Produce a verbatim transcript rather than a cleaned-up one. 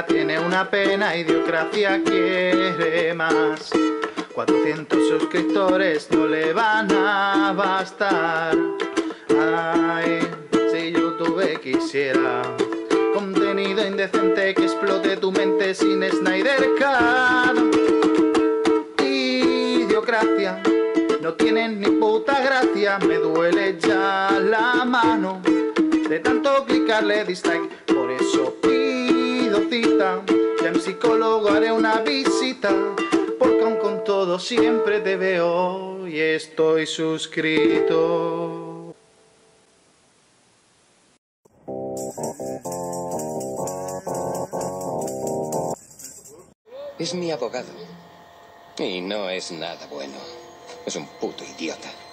Idiocracia tiene una pena, Idiocracia quiere más. cuatrocientos suscriptores no le van a bastar. Ay, si YouTube quisiera contenido indecente que explote tu mente sin Snyder Cut. Idiocracia no tienen ni puta gracia, me duele ya la mano de tanto clicarle dislike. Por eso pido cita, ya en psicólogo haré una visita, porque aun con todo siempre te veo y estoy suscrito. Es mi abogado. Y no es nada bueno. Es un puto idiota.